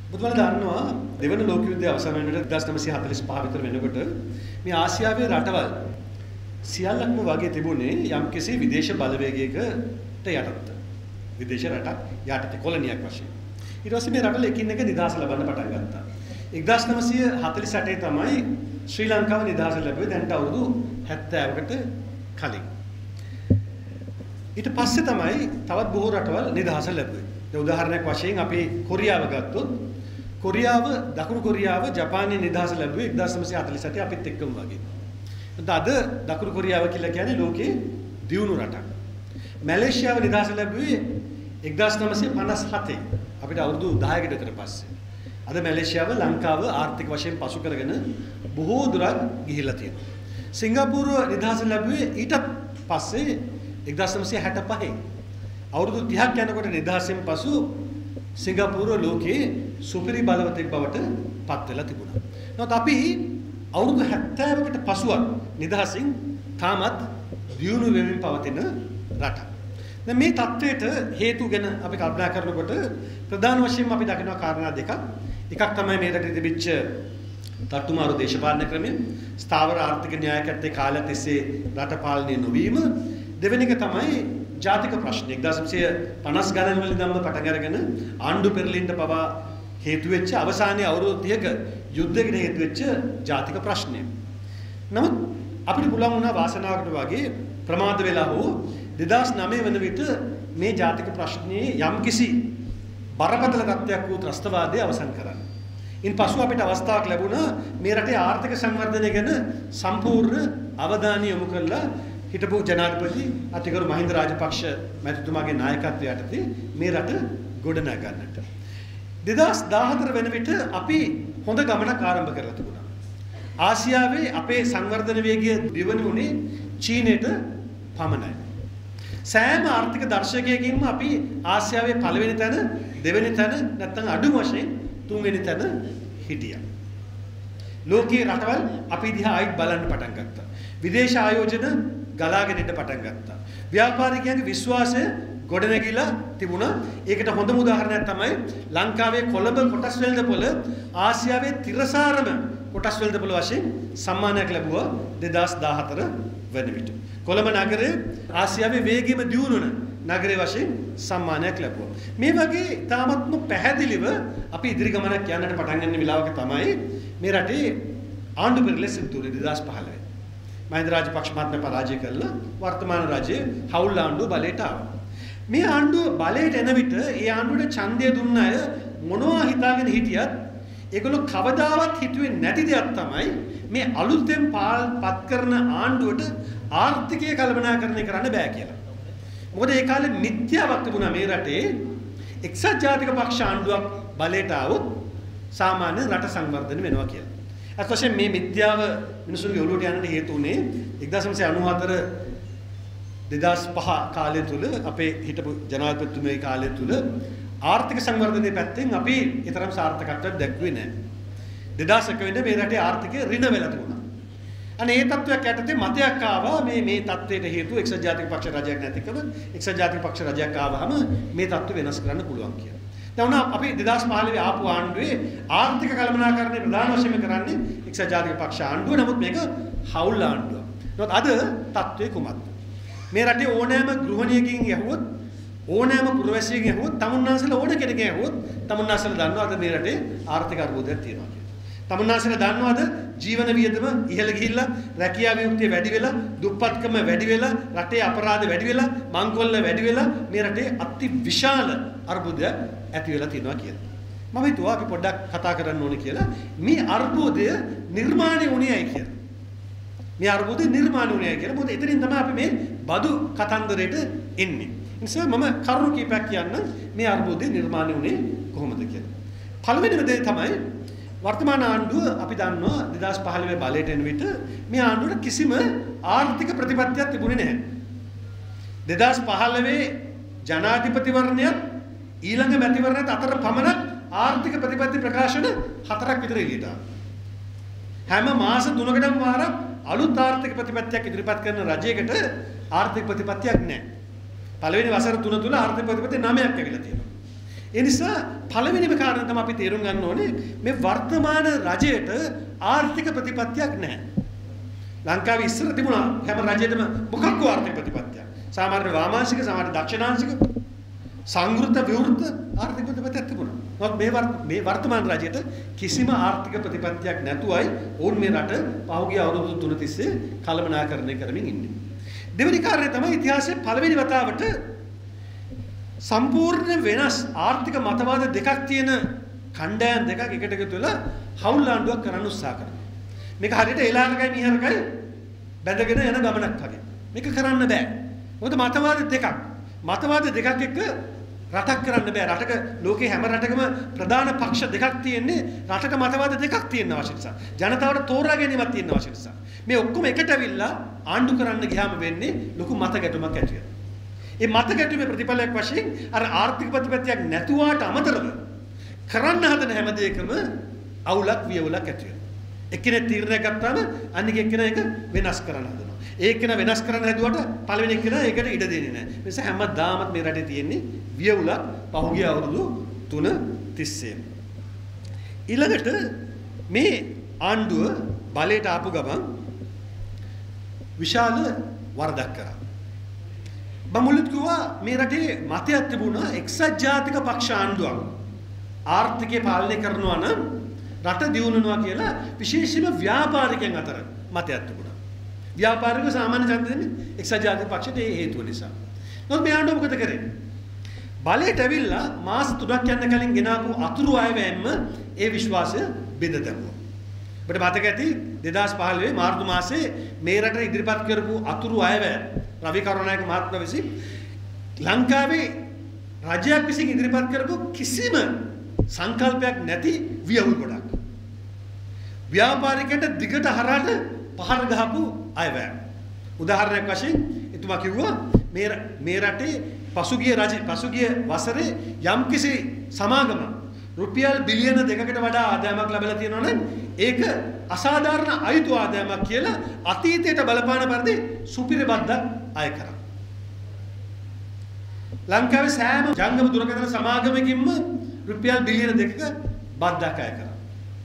බුදුමල දන්නවා දෙවන ලෝක යුද්ධය අවසන් වෙනකොට 1945 විතර වෙනකොට මේ ආසියාවේ රටවල් සියල්ලක්ම වගේ තිබුණේ යම්කිසි විදේශ බලවේගයකට යටත්. විදේශ රටක් යටතේ කොලනියක් වශයෙන්. ඊට පස්සේ මේ රටවල එකින් එක නිදහස ලබන්න පටන් ගත්තා. 1948 තමයි ශ්‍රී ලංකාව නිදහස ලැබුවේ. දැන්ට අවුරුදු 70කට කලින්. ඊට පස්සේ තමයි තවත් බොහෝ රටවල් නිදහස ලැබුවේ. ඒ උදාහරණයක් වශයෙන් අපි කොරියාව ගත්තොත් දකුණු කොරියාව ජපානයේ නිදහස ලැබුවේ 1948 අපිත් එක්කම වගේ. අද දකුණු කොරියාව කියලා කියන්නේ ලෝකේ දියුණු රටක්. මැලේසියාව නිදහස ලැබුවේ 1957 අපිට අවුරුදු 10කට විතර පස්සේ. අද මැලේසියාව ලංකාව ආර්ථික වශයෙන් පසු කරගෙන බොහෝ දුරක් ගිහිල්ලා තියෙනවා. සිංගප්පූරුව නිදහස ලැබුවේ ඊට පස්සේ 1965. අවුරුදු 30ක් යනකොට නිදහසෙන් පසු සිංගප්පූරුව ලෝකයේ සුපිරි බලවතෙක් බවට පත් වෙලා තිබුණා. නමුත් අපි අවුරුදු 70කට පසුවත් නිදහසින් තාමත් දියුණු වෙමින් පවතින රටක්. දැන් මේ තත්ත්වයට හේතු ගැන අපි කල්පනා කරනකොට ප්‍රධාන වශයෙන් අපි දකිනවා කාරණා දෙකක්. එකක් තමයි මේ රටේ තිබිච්ච තට්ටුමාරු දේශපාලන ක්‍රමය, ස්ථාවර ආර්ථික න්‍යායකත්වයේ කාලය තිස්සේ රට පාලනය නොවීම. දෙවෙනි එක තමයි ජාතික ප්‍රශ්න. 1950 ගණන් වල ඉඳන්ම පටන් අරගෙන ආණ්ඩු පෙරලින්න පවා හේතු වෙච්ච අවසානයේ අවුරුදු 30ක යුද්ධයකට හේතු වෙච්ච ජාතික ප්‍රශ්නය. නමුත් අපිට පුළුවන් වුණා වාසනාවකට වගේ ප්‍රමාද වෙලා හෝ 2009 වන විට මේ ජාතික ප්‍රශ්නයේ යම්කිසි බරපතල තත්ත්වයක් වූ ත්‍රස්තවාදය අවසන් කරන්න. ඉන්පසු අපිට අවස්ථාවක් ලැබුණා මේ රටේ ආර්ථික සංවර්ධනය ගැන සම්පූර්ණ අවධානය යොමු කරලා හිටපු ජනාධිපති අතිගරු මහින්ද රාජපක්ෂ මැතිතුමාගේ නායකත්වය යටතේ මේ රට ගොඩනගා ගන්නට 2014 වෙන විට අපි හොඳ ගමනක් ආරම්භ කරලා තිබුණා. ආසියාවේ අපේ සංවර්ධන වේගය දියුණු වුණේ චීනයට පමණයි. සෑම ආර්ථික දර්ශකයකින්ම අපි ආසියාවේ පළවෙනි තැන, දෙවෙනි තැන නැත්නම් අඩු වශයෙන් තුන්වෙනි තැන හිටියා. ලෝකයේ රටවල් අපි දිහා ආයිත් බලන්න පටන් ගත්තා. විදේශ ආයෝජන ගලාගෙන ඉන්න පටන් ගත්තා. ව්‍යාපාරිකයන්ගේ විශ්වාසය ගොඩනැගිලා තිබුණා. ඒකට හොඳම උදාහරණයක් තමයි ලංකාවේ කොළඹ කොටස් වෙළඳපොළ ආසියාවේ තිරසාරම කොටස් වෙළඳපොළ වශයෙන් සම්මානයක් ලැබුවා 2014 වෙන විට. කොළඹ නගරය ආසියාවේ වේගයෙන්ම දියුණු වන නගරය වශයෙන් සම්මානයක් ලැබුවා. මේ වගේ තාමත්ම පැහැදිලිව අපි ඉදිරි ගමනක් යන්නට පටන් ගන්න වෙලාවක තමයි මේ රටේ ආණ්ඩු පෙරළිය සිදු වුණේ 2015. මහින්ද රාජපක්ෂ මහත්මයා පරාජය කළා වර්තමාන රජයේ හවුල් ආණ්ඩුව බලයට ආවා. මේ ආණ්ඩුව බලයට එන විට ඒ ආණ්ඩුවට ඡන්දය දුන්න අය මොනවා හිතාගෙන හිටියත් ඒගොල්ලෝ කවදාවත් හිතුවේ නැති දෙයක් තමයි මේ අලුතෙන් පත් කරන ආණ්ඩුවට ආර්ථිකය කළමනාකරණය කරන්න බෑ කියලා. මොකද ඒ කාලේ මිත්‍යාවක් තිබුණා මේ රටේ එක්සත් ජාතික පක්ෂ ආණ්ඩුවක් බලයට ආවොත් සාමාන්‍ය රට සංවර්ධනය වෙනවා කියලා. අත් වශයෙන් මේ මිත්‍යාව මිනිසුන්ගේ ඔළුවට යන්නට හේතු වුණේ 1994 2005 කාලය තුල අපේ හිටපු ජනාධිපතිතුමේ කාලය තුල ආර්ථික සංවර්ධනයේ පැත්තෙන් අපි ඊතරම් සාර්ථකත්වයක් දැක්ුවේ නැහැ. 2001 වෙනිදා මේ රටේ ආර්ථිකය ඍණ වෙලා තිබුණා. අනේ මේ තත්වයක් යටතේ මතයක් ආවා මේ තත්ත්වයට හේතුව එක්සත් ජාතික පක්ෂ රජයක් නැතිකම එක්සත් ජාතික පක්ෂ රජයක් ආවහම මේ තත්ත්ව වෙනස් කරන්න පුළුවන් කියලා. දැන් අපි 2015 ආපු ආණ්ඩුවේ ආර්ථික කළමනාකරණය ප්‍රධාන වශයෙන් කරන්නේ එක්සත් ජාතික පක්ෂ ආණ්ඩුව. නමුත් මේක හවුල් ආණ්ඩුවක්. නමුත් අද තත්ත්වය කුමක්ද? මේ රටේ ඕනෑම ගෘහණියකින් යහුවොත් ඕනෑම පුරවැසියෙකින් යහුවොත් තමුන්නාසලා ඕන කෙනෙක්ගෙන් යහුවොත් තමුන්නාසලා දන්නවද මේ රටේ ආර්ථික අර්බුදයක් තියෙනවා කියලා. තමුන්නාසලා දන්නවද ජීවන වියදම ඉහළ ගිහිල්ලා රැකියා විමුක්තිය වැඩි වෙලා දුප්පත්කම වැඩි වෙලා රටේ අපරාධ වැඩි වෙලා මංකොල්ල වැඩි වෙලා මේ රටේ අති විශාල අර්බුදයක් ඇති වෙලා තියෙනවා කියලා. මම හිතුවා අපි පොඩ්ඩක් කතා කරන්න ඕනේ කියලා. මේ අර්බුදය නිර්මාණය වුණේයි කියලා. මේ අර්බුදය නිර්මාණය වුණේයි කියලා. මොකද එතනින් තමයි අපි මේ බදු කතන්දරයට එන්නේ. ඒ නිසා මම කරුණු කීපයක් කියන්න මේ අර්බුදය නිර්මාණය වුණේ කොහොමද කියලා. පළවෙනිම දේ තමයි වර්තමාන ආණ්ඩුව අපි දන්නවා 2015 බලයට එන විට මේ ආණ්ඩුවට කිසිම ආර්ථික ප්‍රතිපත්තියක් තිබුණේ නැහැ. 2015 ජනාධිපතිවරණයත් ඊළඟ මැතිවරණයත් අතර පමණක් ආර්ථික ප්‍රතිපත්ති ප්‍රකාශන 4ක් විතර එළියට ආවා. හැම මාස 3කටම වාරක් අලුත් ආර්ථික ප්‍රතිපත්තියක් ඉදිරිපත් කරන රජයකට ආර්ථික ප්‍රතිපත්තියක් නැහැ. පළවෙනි වසර 3 තුල ආර්ථික ප්‍රතිපත්ති 9ක් ඇවිල්ලා තියෙනවා. ඒ නිසා පළවෙනිම කාරණා තමයි අපි තේරුම් ගන්න ඕනේ මේ වර්තමාන රජයට ආර්ථික ප්‍රතිපත්තියක් නැහැ. ලංකාවේ ඉස්සර තිබුණා හැම රජයකම මොකක්ද ආර්ථික ප්‍රතිපත්තියක්. සාමාන්‍ය වාමාංශික, සාමාන්‍ය දක්ෂිණාංශික, සංවෘත විවෘත ආර්ථික ප්‍රතිපත්තියක් තිබුණා. මේ වර්තමාන රජයට කිසිම ආර්ථික ප්‍රතිපත්තියක් නැතුවයි ඕන් මේ රට පහුගිය අවුරුදු 3 තිස්සේ කළමනාකරණය කරමින් ඉන්නේ. දෙවෙනි කාරණය තමයි ඉතිහාසයේ පළවෙනි වතාවට සම්පූර්ණ වෙනස් ආර්ථික මතවාද දෙකක් තියෙන කණ්ඩායම් දෙකක් එකට එකතු වෙලා හවුල් ආණ්ඩුවක් කරන්න උත්සාහ කරනවා. මේක හරියට එලාරකයි මිහරකයි බැඳගෙන යන ගමනක් වගේ. මේක කරන්න බෑ. මොකද මතවාද දෙකක්. මතවාද දෙකක් එක්ක රටක් කරන්න බෑ. රටක ලෝකේ හැම රටකම ප්‍රධාන පක්ෂ දෙකක් තියෙන්නේ. රටක මතවාද දෙකක් තියෙන අවශ්‍ය නිසා. ජනතාවට තෝරා ගැනීමක් තියෙන අවශ්‍ය නිසා. මේ ඔක්කොම එකට අවිල්ලා ආණ්ඩු කරන්න ගියාම වෙන්නේ ලොකු මත ගැටුමක් ඇති වෙනවා. මේ මත ගැටුමේ ප්‍රතිඵලයක් වශයෙන් අර ආර්ථික ප්‍රතිපත්තියක් නැතුවාට අමතරව කරන්න හදන හැම දෙයකම අවුලක් වියවුලක් ඇති වෙනවා. එක්කෙනෙක් තීරණයක් ගත්තාම අනික එක්කෙනා ඒක වෙනස් කරන්න හදනවා. ඒකෙනා වෙනස් කරන්න හැදුවට පළවෙනි එක්කෙනා ඒකට ඉඩ දෙන්නේ නැහැ. ඒ නිසා හැමදාමත් මේ රටේ තියෙන්නේ වියවුලක් පහුගිය අවුරුදු 3 තිස්සේම. ඊළඟට මේ ආණ්ඩුව බලයට ආපු ගමන් විශාල වරදක් කරා. බමුලුත් කිව්වා මේ රටේ මතයක් තිබුණා එක්සත් ජාතික පක්ෂ ආණ්ඩුවක් ආර්ථිකය පාලනය කරනවා නම් රට දියුණුවනවා කියලා විශේෂයෙන්ම ව්‍යාපාරිකයන් අතර මතයක් තිබුණා. ව්‍යාපාරිකයෝ සාමාන්‍ය ඡන්ද දෙන්නේ එක්සත් ජාතික පක්ෂයට ඒ හේතුව නිසා. නමුත් මේ ආණ්ඩුව මොකද කරේ? බලයට ඇවිල්ලා මාස 3ක් යන කලින් ගෙනාපු අතුරු අයවැයම ඒ විශ්වාසය බෙද දැමුවා. ඔබට මතක ඇති 2015 මාර්තු මාසයේ මේ රට ඉදිරිපත් කරපු අතුරු අයවැය රවි කරුණානායක මහත්මයා විසින් ලංකාවේ රජයක් විසින් ඉදිරිපත් කරපු කිසිම සංකල්පයක් නැති වියවුල් ගොඩක්. ව්‍යාපාරිකයන්ට දිගට හරහට පහර ගහපු අයවැය. උදාහරණයක් වශයෙන් එතුමා කිව්වා මේ රටේ පසුගිය වසරේ යම්කිසි සමාගමක් රුපියල් බිලියන 2කට වඩා ආදායමක් ලැබලා තියෙනවා නම් ඒක අසාධාරණ අයුතු ආදායමක් කියලා අතීතයට බලපාන පරිදි සුපිරි බද්දක් අය කරා. ලංකාවේ සෑම ජංගම දුරකථන සමාගමකින්ම රුපියල් බිලියන 2ක බද්දක් අය කරා.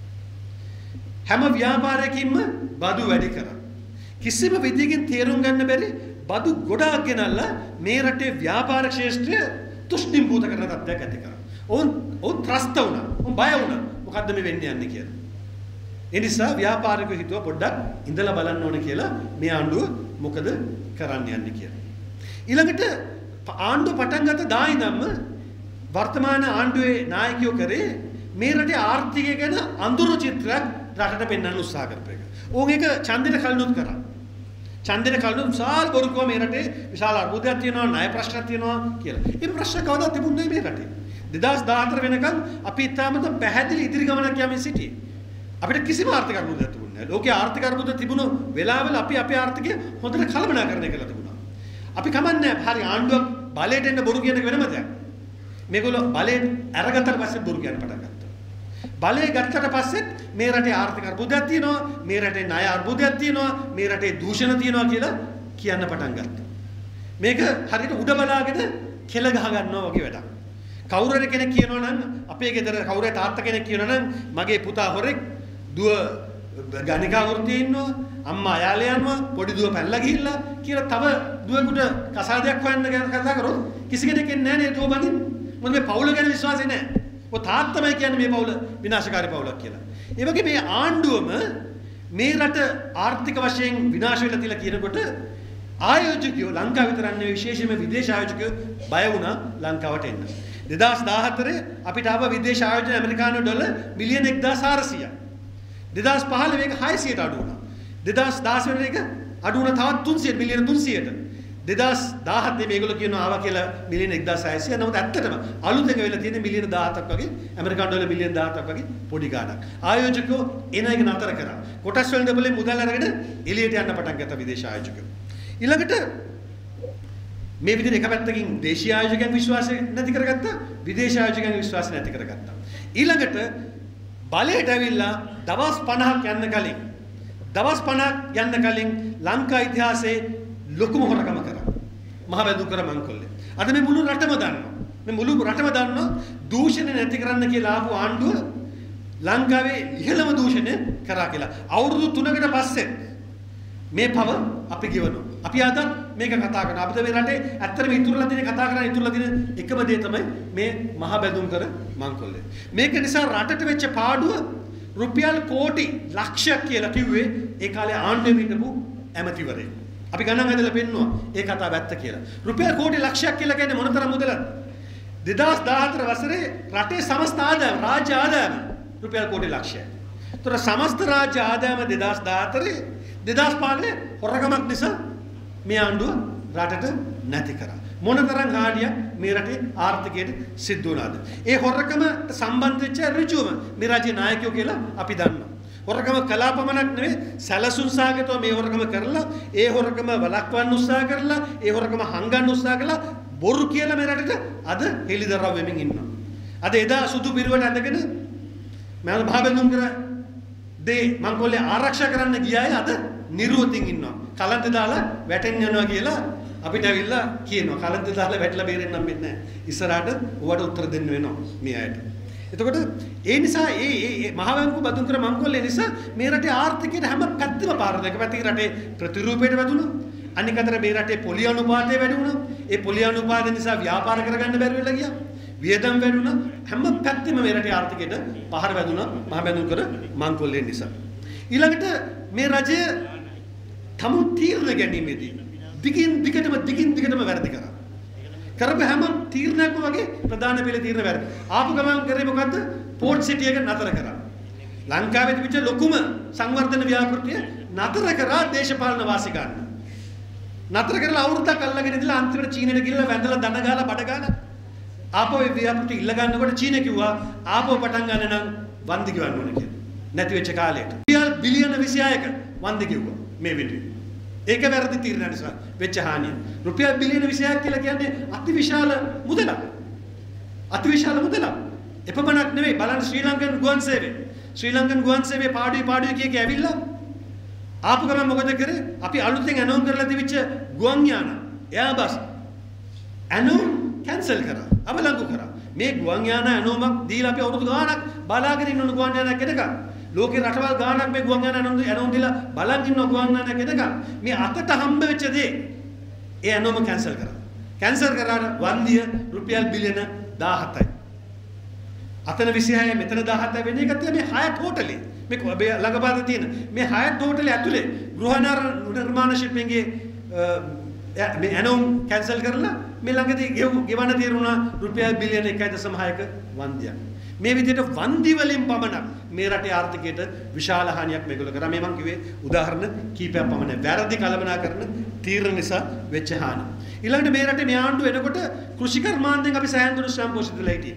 හැම ව්‍යාපාරයකින්ම බදු වැඩි කරා. කිසිම විදියකින් තේරුම් ගන්න බැරි බදු ගොඩාක් ගෙනල්ලා මේ රටේ ව්‍යාපාර ක්ෂේත්‍රය තුෂ්ණිම්භූත කරන තත්ත්වයක් ඇති කරා. ඔවුන් ත්‍රස්ත වුණා. ඔවුන් බය වුණා. මොකද්ද මේ වෙන්නේ යන්නේ කියලා. ඒ නිසා ව්‍යාපාරිකයෝ හිතුවා පොඩ්ඩක් ඉඳලා බලන්න ඕනේ කියලා මේ ආණ්ඩුව මොකද කරන්න යන්නේ කියලා. ඊළඟට ආණ්ඩුව පටන් ගත්ත දා ඉඳන්ම වර්තමාන ආණ්ඩුවේ නායකයෝ කරේ මේ රටේ ආර්ථිකය ගැන අඳුරු චිත්‍රයක් රටට පෙන්වන්න උත්සාහ කරපු එක. ඕන් එක ඡන්දෙට කලිනුත් කරා. ඡන්දෙට කලිනුත් විශාල බොරුකෝ මේ රටේ විශාල අර්බුදයක් තියෙනවා, ණය ප්‍රශ්නක් තියෙනවා කියලා. මේ ප්‍රශ්න කවදාවත් තිබුණේ නැහැ මේ රටේ. 2014 වෙනකන් අපි ඉතාමත් පැහැදිලි ඉදිරි ගමනක් යමින් සිටියේ. අපිට කිසිම ආර්ථික අර්බුදයක් තිබුණේ නැහැ. ලෝකයේ ආර්ථික අර්බුද තිබුණු වෙලාවල අපි අපේ ආර්ථිකය හොඳට කළමනාකරණය කරලා තිබුණා. අපි කමන්නේ හරි ආණ්ඩුවක් බලයට එන්න බොරු කියන එක වෙනම දෙයක්. මේගොල්ලෝ බලයෙන් අරගත්තට පස්සේ බොරු කියන්න පටන් ගත්තා. බලය ගත්තට පස්සෙත් මේ රටේ ආර්ථික අර්බුදයක් තියෙනවා, මේ රටේ ණය අර්බුදයක් තියෙනවා, මේ රටේ දූෂණ තියෙනවා කියලා කියන්න පටන් ගත්තා. මේක හරියට උඩ බලාගෙන කෙල ගහ ගන්නවා වගේ වැඩක්. කවුරු කෙනෙක් කියනවා නම් අපේ ගෙදර කවුරු තාත්තා කෙනෙක් කියනවා නම් මගේ පුතා හොරෙක් දුව ගණිකා වෘත්තියේ ඉන්නවා අම්මා අයාලේ යනවා පොඩි දුව පැනලා ගිහිල්ලා කියලා තව දුවෙකුට කසාදයක් හොයන්න ගැන කතා කරොත් කිසි කෙනෙක් එන්නේ නැහැ නේ දුව බඳින්න. මොකද මේ පවුල ගැන විශ්වාසය නැහැ. ඔය තාත්තමයි කියන්නේ මේ පවුල විනාශකාරී පවුලක් කියලා. ඒ වගේ මේ ආණ්ඩුවම මේ රට ආර්ථික වශයෙන් විනාශ වෙලා තියලා කියනකොට ආයෝජකයෝ ලංකාව විතරක් නෙවෙයි විශේෂයෙන්ම විදේශ ආයෝජකයෝ බය වුණා ලංකාවට එන්න. 2014 අපිට ආව විදේශ ආයෝජන ඇමරිකානු ඩොලර් මිලියන 1400ක්. 2015 මේක 600ට අඩු වුණා. 2016 වෙන එක අඩු වුණා තවත් 300 මිලියන 300ට. 2017 මේගොල්ලෝ කියනවා ආවා කියලා මිලියන 1600. නමුත් ඇත්තටම අලුතෙන් වෙලා තියෙන මිලියන 17ක් වගේ ඇමරිකානු ඩොලර් මිලියන 17ක් වගේ පොඩි ගාණක්. ආයෝජකයෝ එන එක නතර කරා. කොටස් වලින් දෙපළේ මුදල් අරගෙන එළියට යන්න පටන් ගත්තා විදේශ ආයෝජකයෝ. ඊළඟට මේ විදිහට එක පැත්තකින් දේශීය ආයෝජකයන් විශ්වාසය නැති කරගත්තා, විදේශ ආයෝජකයන් විශ්වාසය නැති කරගත්තා. ඊළඟට බලයට ඇවිල්ලා දවස් 50ක් යන්න කලින් ලංකා ඉතිහාසයේ ලොකුම හොරකම කරා. මහ බැදුම් කර මංකොල්ලේ. අද මේ මුළු රටම දන්නවා. මේ මුළු රටම දන්නවා දූෂණ නැති කරන්න කියලා ආපු ආණ්ඩුව ලංකාවේ ඉහළම දූෂණය කරා කියලා. අවුරුදු 3කට පස්සේ මේ පව අපි ගෙවනවා. අපි අද මේක කතා කරනවා. අපිට මේ රටේ ඇත්තටම ඉතුරුලා තියෙන කතා කරන්න ඉතුරුලා තියෙන එකම දේ තමයි මේ මහ බැඳුම් කර මංකොල්ලේ. මේක නිසා රටට වෙච්ච පාඩුව රුපියල් කෝටි ලක්ෂයක් කියලා කිව්වේ ඒ කාලේ ආණ්ඩුවේ හිටපු ඇමතිවරයෙක්. අපි ගණන් හදලා පෙන්නුවා ඒ කතාව ඇත්ත කියලා. රුපියල් කෝටි ලක්ෂයක් කියලා කියන්නේ මොනතරම් මුදලක්ද? 2014 වසරේ රටේ සමස්ත ආදායම රාජ්‍ය ආදායම රුපියල් කෝටි ලක්ෂයක්. ඒතර සමස්ත රාජ්‍ය ආදායම 2014 2015 හොරකමක් නිසා මේ ආණ්ඩුව රටට නැති කරා. මොනතරම් හානියක් මේ රටේ ආර්ථිකයට සිද්ධ වුණාද? ඒ හොරකමට සම්බන්ධ වෙච්ච ඍජුවම මේ රාජ්‍ය නායකයෝ කියලා අපි දන්නවා. හොරකම කලාපමණක් නෙවෙයි සැලසුම් සාගතව මේ හොරකම කරලා ඒ හොරකම වළක්වන්න උත්සාහ කරලා ඒ හොරකම හංගන්න උත්සාහ කළා බොරු කියලා මේ රටට අද හෙළිදරව් වෙමින් ඉන්නවා. අද එදා සුදු පිරුවට ඇඳගෙන මම භාබෙන්දුම් කර දේ මංකොල්ලේ ආරක්ෂා කරන්න ගියාය අද නිරුවතින් ඉන්නවා. කලන්ත දාලා වැටෙන්න යනවා කියලා අපිට ඇවිල්ලා කියනවා. කලන්ත දාලා වැටලා බේරෙන්න නම් වෙන්නේ නැහැ. ඉස්සරහට ඔයාට උත්තර දෙන්න වෙනවා මේ අයට. එතකොට ඒ නිසා ඒ මහවැංකු බඳුන් කර මංකොල්ලේ නිසා මේ රටේ ආර්ථිකයට හැම පැත්තම පාර දෙක පැත්තකින් රටේ ප්‍රතිරූපයට වැදුණා. අනික අතර මේ රටේ පොලි අනුපාතය වැඩි වුණා. ඒ පොලි අනුපාතය නිසා ව්‍යාපාර කරගන්න බැරි වෙලා ගියා. වියදම් වැඩි වුණා. හැම පැත්තෙම මේ රටේ ආර්ථිකයට පහර වැදුණා මහබැඳුම් කර මංකොල්ලේ නිසා. ඊළඟට මේ රජය තම තීරණ ගැනීමේදී දිගින් දිගටම වැරදි කරා. කරපු හැම තීරණයක්ම වගේ ප්‍රධාන පෙළ තීරණ වැරදි. ආපු ගමන් කරේ මොකද්ද? පෝට් සිටි එක නතර කරා. ලංකාවේ තිබිච්ච ලොකුම සංවර්ධන ව්‍යාපෘතිය නතර කරා දේශපාලන වාසි ගන්න. නතර කරලා අවුරුද්දක් අල්ලගෙන ඉඳලා අන්තිමට චීනෙට ගිහලා වැඳලා දන ගාලා බඩ ගාලා ආපහු ඒ ව්‍යාපෘතිය ඉල්ල ගන්නකොට චීන කිව්වා ආපහු පටන් ගන්න නම් වන්දි ගෙවන්න ඕනේ කියලා. නැති වෙච්ච කාලයට. රුපියල් බිලියන 26ක වන්දි ගෙවුවා මේ විදිහට. ඒක වැරදි තීරණ නිසා වෙච්ච හානිය. රුපියල් බිලියන 26ක් කියලා කියන්නේ අතිවිශාල මුදලක්. අතිවිශාල මුදලක්. එපමණක් නෙවෙයි බලන්න ශ්‍රී ලංකන් ගුවන් සේවය. ශ්‍රී ලංකන් ගුවන් සේවය පාඩුවේ කිය ඇවිල්ලා ආපු ගමන් මොකද කරේ? අපි අලුතෙන් ඇනෝන් කරලා තිබිච්ච ගුවන් යාන එයාබස් ඇනෝන් කැන්සල් කරා. අවලංගු කරා. මේ ගුවන් යාන ඇනෝමක් දීලා අපි අවුරුදු ගාණක් බලාගෙන ඉන්න ගුවන් යානයක් එනකම් ලෝකේ රටවල් ගාණක් මේ ගුවන් යාන ඇනෝන් දීලා බලන් ඉන්න ගුවන් යානයක් එනකම් මේ අතට හම්බ වෙච්ච දේ ඒ ඇනෝම කැන්සල් කරා. කැන්සල් කරාට වන්දිය රුපියල් බිලියන 17යි. අතන 26 මෙතන 17 වෙන එක තමයි මේ 6 ටෝටලි. මේ ළඟපාත තියෙන මේ 6 ටෝටලි ඇතුලේ ගෘහ නිර්මාණ ශිල්පීන්ගේ මේ ඇනෝම් කැන්සල් කරලා මේ ළඟදී ගෙවන්න తీරුණා රුපියල් බිලියන 1.6ක වන්දියක්. මේ විදිහට වන්දි වලින් පමණක් මේ රටේ ආර්ථිකයට විශාල හානියක් මේගොල්ලෝ කරා. මේ මම කිව්වේ උදාහරණ කීපයක් පමණයි. වැරදි කළමනාකරන තීරණ නිසා වෙච්ච හානි. ඊළඟට මේ රටේ මේ ආණ්ඩුව එනකොට කෘෂි කර්මාන්තයෙන් අපි සෑහෙන දුරට ස්වයංපෝෂිතලා හිටියේ.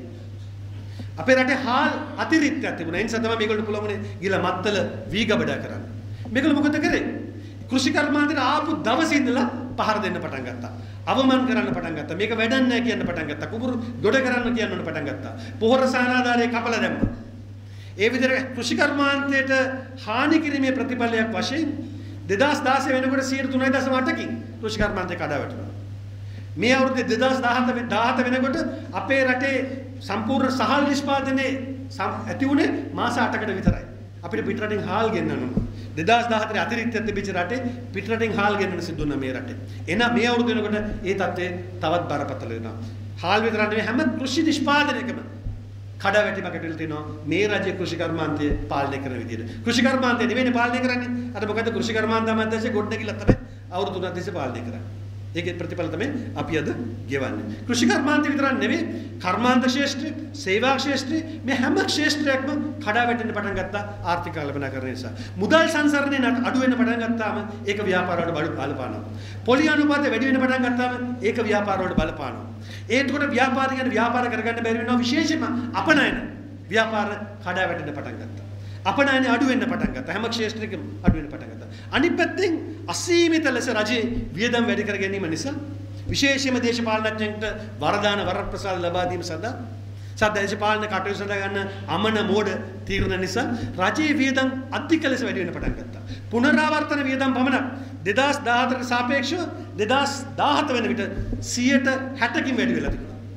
අපේ රටේ හාල් අතිරික්තයක් තිබුණා. ඒ නිසා තමයි මේගොල්ලෝ පුළුවන්නේ ගිහලා මත්තල වී ගබඩා කරන්න. මේගොල්ලෝ මොකද කරේ? කෘෂි කර්මාන්තයට ආපු දවසේ ඉඳලා පහර දෙන්න පටන් ගත්තා. අවමන් කරන්න පටන් ගත්තා. මේක වැඩක් නැහැ කියන්න පටන් ගත්තා. කුඹුරු දොඩ කරන්න කියන්න පටන් ගත්තා. පොහොර සානාධාරයේ කපලා දැම්මා. ඒ විදිහට කෘෂි කර්මාන්තයට හානි කිරීමේ ප්‍රතිඵලයක් වශයෙන් 2016 වෙනකොට 3.8කින් කෘෂි කර්මාන්තය කඩා වැටුණා. මේ අවුරුද්දේ 2017 වෙනකොට අපේ රටේ සම්පූර්ණ සහල් නිෂ්පාදනයේ ඇති වුණේ මාස 8කට විතරයි. අපිට පිටරටින් හාල් ගෙන්නන්න ඕන. 2014 අතිරික්තයක් තිබිච්ච රටේ පිටරටින් හාල් ගෙන්නන්න සිද්ධ වුණා මේ රටේ. එහෙනම් මේ අවුරුදු වෙනකොට ඒ තත්ත්වය තවත් බරපතල වෙනවා. හාල් විතර නෙවෙයි හැම කෘෂි නිෂ්පාදනයකම කඩාවැටීමකට වෙලා තිනවා මේ රාජ්‍ය කෘෂි කර්මාන්තය පාලනය කරන විදිහට. කෘෂි කර්මාන්තය නෙවෙයි පාලනය කරන්නේ. අර මොකද කෘෂි කර්මාන්ත අමාත්‍යාංශය ගොඩනැගිල්ල තමයි අවුරුදු 3ක් තිස්සේ පාලනය කරන්නේ. ඒකේ ප්‍රතිඵල තමයි අපි අද ගෙවන්නේ. කෘෂි කර්මාන්තය විතරක් නෙවෙයි කර්මාන්ත ක්ෂේත්‍රය, සේවා ක්ෂේත්‍රය මේ හැම ක්ෂේත්‍රයක්ම කඩාවැටෙන්න පටන් ගත්තා ආර්ථික කළමනාකරණය නිසා. මුදල් සංසරණය අඩු වෙන්න පටන් ගත්තාම ඒක ව්‍යාපාර වලට බලපානවා. පොලි අනුපාතය වැඩි වෙන්න පටන් ගත්තාම ඒක ව්‍යාපාර වලට බලපානවා. ඒකට ව්‍යාපාරිකයන් ව්‍යාපාර කරගන්න බැරි වෙනවා. විශේෂයෙන්ම අපනයන ව්‍යාපාර කඩාවැටෙන්න පටන් ගත්තා. අපනයන අඩු වෙන්න පටන් ගත්තා. හැම ක්ෂේත්‍රයකම අඩු වෙන්න පටන් ගත්තා. අනිත් පැත්තෙන් අසීමිත ලෙස රජයේ වියදම් වැඩි කර ගැනීම නිසා විශේෂයෙන්ම දේශපාලනඥයන්ට වරදාන වරප්‍රසාද ලබා දීම සඳහා දේශපාලන කටයුතු සඳහා ගන්න අමන මෝඩ තීරණ නිසා රජයේ වියදම් අධික ලෙස වැඩි වෙන්න පටන් ගත්තා. පුනරාවර්තන වියදම් පමණක් 2014ට සාපේක්ෂව 2017 වෙන විට 160කින් වැඩි වෙලා තිබුණා.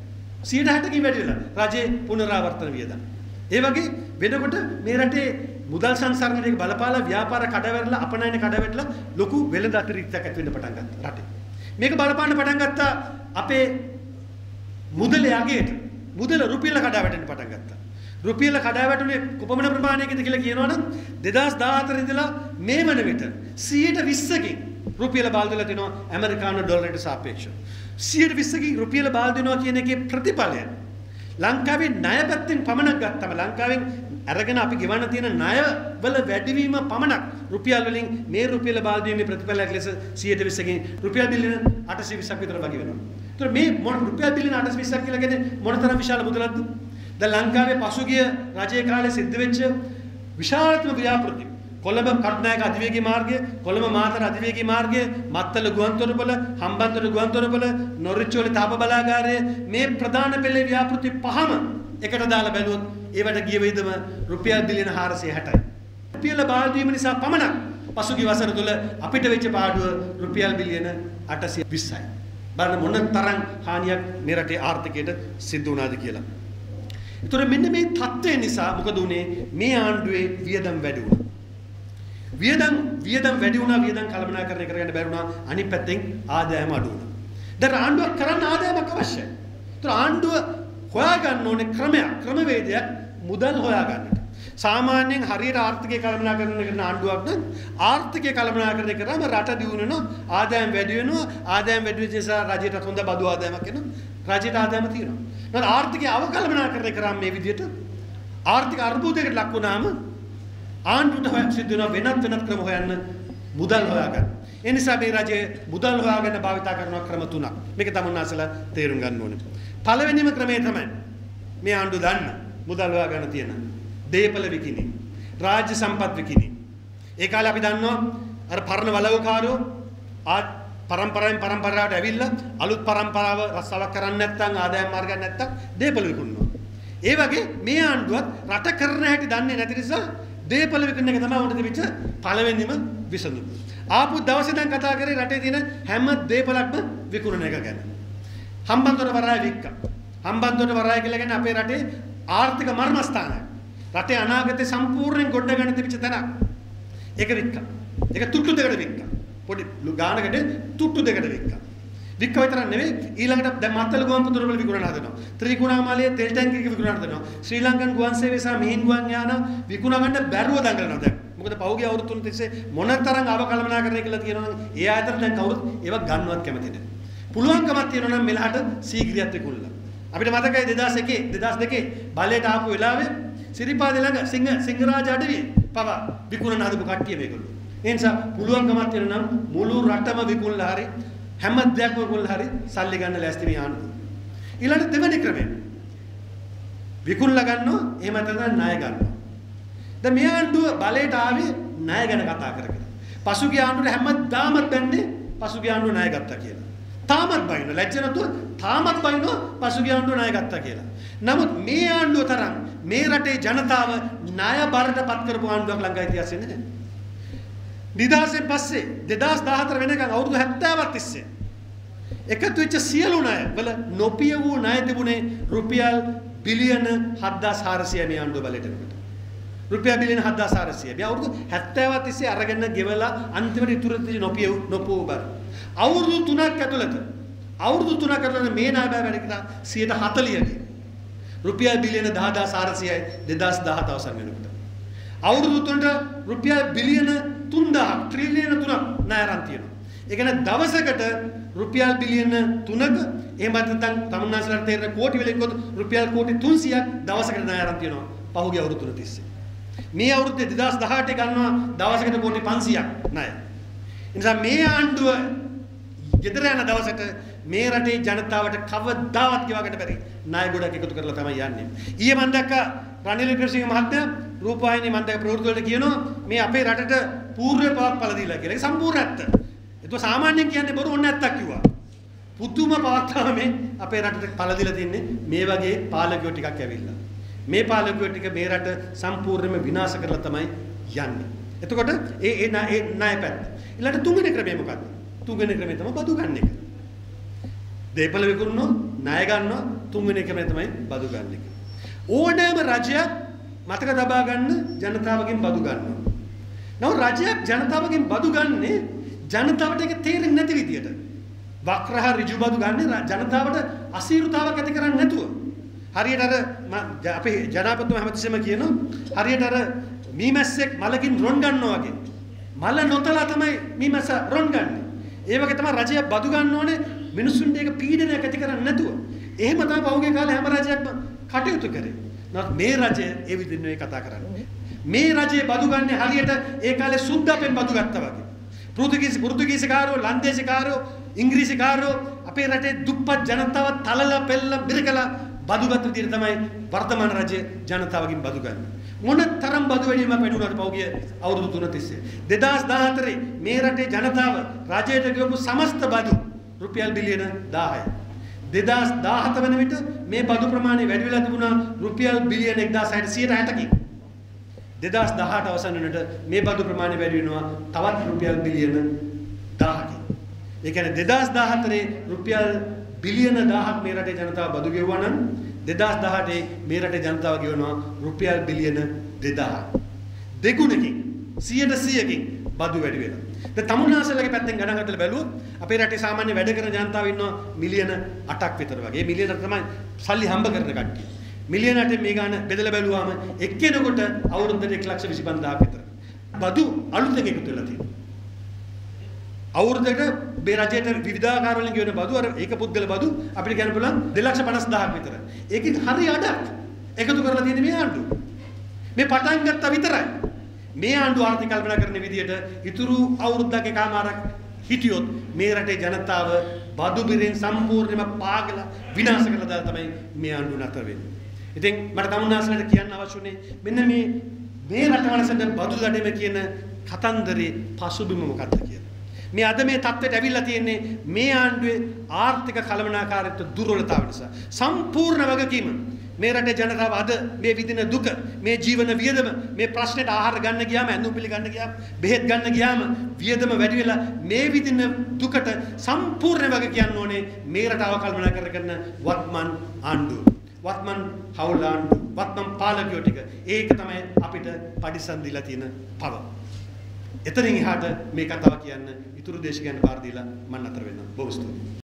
160කින් වැඩි වෙලා රජයේ පුනරාවර්තන වියදම්. ඒ වගේ වෙනකොට මේ රටේ මුදල් සංසරණයට බලපාලා ව්‍යාපාර කඩවැරලා අපනයන කඩවැටලා ලොකු වෙළඳ අතිරික්තයක් ඇති වෙන්න පටන් ගත්තා රටේ. මේක බලපාන්න පටන් ගත්තා අපේ මුදලේ අගයට. මුදල රුපියල කඩාවැටෙන්න පටන් ගත්තා. රුපියල කඩාවැටුනේ කොපමණ ප්‍රමාණයකද කියලා කියනවනම් 2014 ඉඳලා මේ වන විට 120කින් රුපියල බාල් වෙලා තිනවා ඇමරිකානු ඩොලරයට සාපේක්ෂව. 120කින් රුපියල බාල් දෙනවා කියන එකේ ප්‍රතිඵලය ලංකාවේ ණය පැත්තෙන් පමණක් ගත්තම ලංකාවෙන් අරගෙන අපි ගෙවන්න තියෙන ණය වල වැඩිවීම පමණක් රුපියල් වලින් මේ රුපියල බාල් දීමේ ප්‍රතිඵලයක් ලෙස 120කින් රුපියල් බිලියන 820ක් විතර වගේ වෙනවා. ඒතර මේ මොන රුපියල් බිලියන 820ක් කියලා කියන්නේ මොනතරම් විශාල මුදලක්ද? දැන් ලංකාවේ පසුගිය රජයේ කාලේ සිද්ධ වෙච්ච විශාලතම ව්‍යාපෘති කොළඹ කටුනායක අධිවේගී මාර්ගය, කොළඹ මාතර අධිවේගී මාර්ගය, මත්තල ගුවන්තොටුපළ, හම්බන්තොට ගුවන්තොටුපළ, නොරිච්චෝලේ තාප බලාගාරය මේ ප්‍රධාන පෙළේ ව්‍යාපෘති පහම එකට දාලා බැලුවොත් ඒවට ගිය විදම රුපියල් බිලියන 460යි. රුපියල බාල් දීම නිසා පමණක් පසුගිය වසර තුල අපිට වෙච්ච පාඩුව රුපියල් බිලියන 820යි. බලන්න මොන තරම් හානියක් මේ රටේ ආර්ථිකයට සිද්ධ වුණාද කියලා. ඒතර මෙන්න මේ தත්ත්වය නිසා මොකද උනේ? මේ ආණ්ඩුවේ වියදම් වැඩි වුණා. වියදම් වැඩි වුණා, වියදම් කළමනාකරණය කරගන්න බැරි වුණා. අනිත් පැත්තෙන් ආදායම අඩු වුණා. දැන් ආණ්ඩුවක් කරන්න ආදායමක් අවශ්‍යයි. ඒතර ආණ්ඩුව හොයාගන්න ඕනේ ක්‍රමවේදයක් මුදල් හොයාගන්නට. සාමාන්‍යයෙන් හරියට ආර්ථිකය කළමනාකරණය කරන ආණ්ඩුවක් නම් ආර්ථිකය කළමනාකරණය කරාම රට දියුණුවෙනවා, ආදායම් වැඩි වෙනවා, ආදායම් වැඩි වෙච්ච නිසා රජයට හොඳ බදු ආදායමක් එනවා, රජයට ආදායම තියෙනවා. නේද? ආර්ථිකය අවකලමනාකරණය කරාම මේ විදිහට ආර්ථික අර්බුදයකට ලක් වුණාම ආණ්ඩුවට හොයන්න සිද්ධ වෙනවා වෙනත් ක්‍රම හොයන්න මුදල් හොයාගන්න. ඒ නිසා මේ රජයේ මුදල් හොයාගන්න භාවිතා කරන ක්‍රම තුනක්. මේක තමුන්නාසලා තේරුම් ගන්න ඕනේ. පළවෙනිම ක්‍රමය තමයි මේ ආණ්ඩුව දන්න මුදල් හොයාගන්න තියෙන දේපල විකිණි, රාජ්‍ය සම්පත් විකිණි. ඒ කාලේ අපි දන්නවා අර පරණ වලව්කාරයෝ පරම්පරාවට ඇවිල්ලා අලුත් පරම්පරාව රස්සාවක් කරන්නේ නැත්නම් ආදායම් මාර්ගයක් නැත්නම් දේපල විකුණනවා. ඒ වගේ මේ ආණ්ඩුවත් රට කරන හැටි දන්නේ නැති නිසා දේපල විකුණන එක තමයි උන්ට තිබිච්ච පළවෙනිම විසඳුම. ආපු දවසේ දැන් කතා කරේ රටේ තියෙන හැම දේපලක්ම විකුණන එක ගැන. හම්බන්තොට වරාය වික්කා. හම්බන්තොට වරාය කියලා කියන්නේ අපේ රටේ ආර්ථික මර්මස්ථානයක්. රටේ අනාගතේ සම්පූර්ණයෙන් ගොඩ ගන්න තිබිච්ච තැනක්. ඒක වික්කා. ඒක තුට්ටු දෙකට වික්කා. පොඩි ගානකට තුට්ටු දෙකට වික්කා. වික්කා විතර නෙවෙයි ඊළඟට දැන් මත්තල ගුවන්තොටුපළ විකුණන හදනවා. ත්‍රිකුණාමලයේ තෙල් ටැංකියක විකුණන හදනවා. ශ්‍රී ලංකන් ගුවන් සේවය සහ මිහින් ගුවන් යාන විකුණ ගන්න බැරුව දඟලනවා දැන්. මොකද පහුගිය අවුරුදු තුන තිස්සේ මොනතරම් අවකලමනාකරණය කළා කියනවනම් ඒ ආයතන දැන් කවුරුත් ඒවා ගන්නවත් කැමති නැහැ. පුළුවන්කමක් තියෙනවා නම් මෙලහට සීග්‍රියත් විකුණලා. අපිට මතකයි 2002 බලයට ආපු වෙලාවේ සිරිපාදේ ළඟ සිංහරාජ අඩවියේ පව විකුණන හදපු කට්ටිය මේගොල්ලෝ. ඒ නිසා පුළුවන්කමක් තියෙනවා නම් මුළු රටම විකුණලා හරි හැම දෙයක්ම විකුණලා හරි සල්ලි ගන්න ලෑස්ති මේ ආණ්ඩුව. ඊළඟ දෙවෙනි ක්‍රමය විකුණලා ගන්නවා එහෙම නැත්නම් ණය ගන්නවා. දැන් මේ ආණ්ඩුව බලයට ආවේ ණය ගැන කතා කරගෙන. පසුගිය ආණ්ඩුවට හැමදාම බැන්නේ පසුගිය ආණ්ඩුව ණය ගත්තා කියලා. තාමත් බයින ලැජ්ජ නැතුව තාමත් බයිනෝ පසුගිය ආණ්ඩුව ණය ගත්තා කියලා. නමුත් මේ ආණ්ඩුව තරම් මේ රටේ ජනතාව ණය බරට පත් කරපු ආණ්ඩුවක් ලංකා ඉතිහාසයේ නැහැ. නිදහසෙන් පස්සේ 2014 වෙනකන් අවුරුදු 70ක් තිස්සේ එකතු වෙච්ච සියලු ණය වල නොපිය වූ ණය තිබුණේ රුපියල් බිලියන 7400 මේ ආණ්ඩුව බලයට එනකොට. රුපියල් බිලියන 7400. මේ අවුරුදු 70ක් තිස්සේ අරගෙන ගෙවලා අන්තිමට ඉතුරු වෙච්ච නොපිය බර. අවුරුදු 3ක් ඇතුළත මේ ණය බෑ වැඩි කියලා 140ක. රුපියල් බිලියන 10400යි 2017 අවසන් වෙනකොට. අවුරුදු 3ට රුපියල් බිලියන 3000 ට්‍රිලියන 3ක් ණය අරන් තියෙනවා. ඒ කියන්නේ දවසකට රුපියල් බිලියන 3ක එහෙම නැත්නම් තමුන්නාසලට තේරෙන කෝටි වලින් කොට රුපියල් කෝටි 300ක් දවසකට ණය අරන් තියෙනවා. පහුගිය අවුරුදු 3 තිස්සේ. මේ අවුරුද්දේ 2018 ගන්නවා දවසකට කෝටි 500ක් ණය. ඒ නිසා මේ ආණ්ඩුව ගෙදර යන දවසට මේ රටේ ජනතාවට කවදාවත් ගෙවා ගන්න බැරි ණය ගොඩක් එකතු කරලා තමයි යන්නේ. ඊයේ මම දැක්කා රනිල් වික්‍රමසිංහ මහත්තයා රූපවාහිනී මම දැක්ක ප්‍රවෘත්ති වලට කියනවා මේ අපේ රටට පූර්ව පවක් පළ දීලා කියලා. ඒක සම්පූර්ණ ඇත්ත. ඒක සාමාන්‍යයෙන් කියන්නේ බොරු ඕන නැත්තක් කිව්වා. පුදුම පවක් තමයි අපේ රටට පළ දීලා තින්නේ මේ වගේ පාලකයෝ ටිකක් ඇවිල්ලා. මේ පාලකයෝ ටික මේ රට සම්පූර්ණයෙන්ම විනාශ කරලා තමයි යන්නේ. එතකොට ඒ ණය පැත්ත. ඊළඟට තුන්වෙනි ක්‍රමය මොකක්ද? තුන්වෙනි ක්‍රමය තමයි බදු ගන්න එක. දේපල විකුණනවා ණය ගන්නවා, තුන්වෙනි එකම තමයි බදු ගන්න එක. ඕනෑම රජයක් මතක තබා ගන්න ජනතාවගෙන් බදු ගන්නවා. නමුත් රජයක් ජනතාවගෙන් බදු ගන්නේ ජනතාවට ඒක තේරෙන්නේ නැති විදියට. වක්‍රහ ඍජු බදු ගන්නේ ජනතාවට අසීරුතාවක් ඇති කරන්නේ නැතුව. හරියට අර අපේ ජනාධිපතිතුමා හැමතිස්සෙම කියනවා හරියට අර මීමැස්සෙක් මලකින් රොන් ගන්නවා වගේ. මල නොතලා තමයි මීමැස්ස රොන් ගන්නේ. ඒ වගේ තමයි රජය බදු ගන්න ඕනේ මිනිසුන්ට ඒක පීඩනයක් ඇති කරන්නේ නැතුව. එහෙම තමයි පහුගිය කාලේ හැම රජයක්ම කටයුතු කරේ. නමුත් මේ රජය ඒ විදිහින් නෙවෙයි කතා කරන්නේ. මේ රජයේ බදු ගන්න හරියට ඒ කාලේ සුද්ද අපෙන් බදු ගත්තා වගේ. පෘතුගීසිකාරෝ, ලන්දේසිකාරෝ, ඉංග්‍රීසිකාරෝ අපේ රටේ දුප්පත් ජනතාව තලලා පෙළලා බිරකලා බදුගත් විදිහට තමයි වර්තමාන රජය ජනතාවගෙන් බදු ගන්න. මොන තරම් බදු වැඩිම පැටුණාද පහුගිය අවුරුදු 3 තිස්සේ. 2014 මේ රටේ ජනතාව රජයට ගෙවපු සමස්ත බදු රුපියල් බිලියන 10යි. 2017 වන විට මේ බදු ප්‍රමාණය වැඩි වෙලා තිබුණා රුපියල් බිලියන 1660කින්. 2018 අවසන් වෙනකොට මේ බදු ප්‍රමාණය වැඩි වෙනවා තවත් රුපියල් බිලියන 1000කින්. ඒ කියන්නේ 2014 රුපියල් බිලියන 1000ක් මේ රටේ ජනතාව බදු ගෙවුවා නම් 2018 මේ රටේ ජනතාව ගෙවනවා රුපියල් බිලියන 2000. දෙගුණකින් 100%කින් බදු වැඩි වෙනවා. දැන් තමුන්නාසලගේ පැත්තෙන් ගණන් හදලා බැලුවොත් අපේ රටේ සාමාන්‍ය වැඩ කරන ජනතාව ඉන්නවා මිලියන 8ක් විතර වගේ. මේ මිලියන 8 තමයි සල්ලි හම්බ කරන කට්ටිය. මිලියන 8 මේ ගාන බෙදලා බැලුවාම එක්කෙනෙකුට අවුරුද්දට 1,25,000ක් විතර. බදු අලුතෙන් එකතු වෙලා තියෙනවා. අවුරුද්දකට මේ රජයට විවිධාකාර වලින් ගෙවන බදු අර ඒක පුද්ගල බදු අපිට කියන්න පුළුවන් 2,50,000ක් විතර. ඒකෙන් හරි අඩක් එකතු කරලා තියෙන මේ ආණ්ඩුව. මේ පටන් ගත්තා විතරයි. මේ ආණ්ඩුව ආර්ථික කල්පනා කරන විදිහට ඉතුරු අවුරුද්දක එකමාරක් හිටියොත් මේ රටේ ජනතාව බදු බිරෙන් සම්පූර්ණයෙන්ම පාගලා විනාශ කරලා දාලා තමයි මේ ආණ්ඩුව නතර වෙන්නේ. ඉතින් මට තමුන්නාසලට කියන්න අවශ්‍යුනේ මෙන්න මේ රටවලසඳ බදු දඩේම කියන කතන්දරේ පසුබිම මොකක්ද කියලා. මේ අද මේ තත්ත්වයට ඇවිල්ලා තියෙන්නේ මේ ආණ්ඩුවේ ආර්ථික කළමනාකාරීත්ව දුර්වලතාව නිසා. සම්පූර්ණ වගකීම මේ රටේ ජනතාව අද මේ විඳින දුක, මේ ජීවන වියදම, මේ ප්‍රශ්නෙට ආහාර ගන්න ගියාම, ඇඳුම් පිළි ගන්න ගියාම, බෙහෙත් ගන්න ගියාම වියදම වැඩි වෙලා මේ විඳින දුකට සම්පූර්ණ වග කියන්න ඕනේ මේ රටාව කළමනා කරගෙන වත්මන් ආණ්ඩුව. වත්මන් හවුල් ආණ්ඩුව, වත්මන් පාලකයෝ ටික. ඒක තමයි අපිට පරිසම් දීලා තියෙන පව. එතනින් එහාට මේ කතාව කියන්න ඉතුරු දේශ ගැන බාර දීලා මම නතර වෙනවා. බොහොම ස්තුතියි.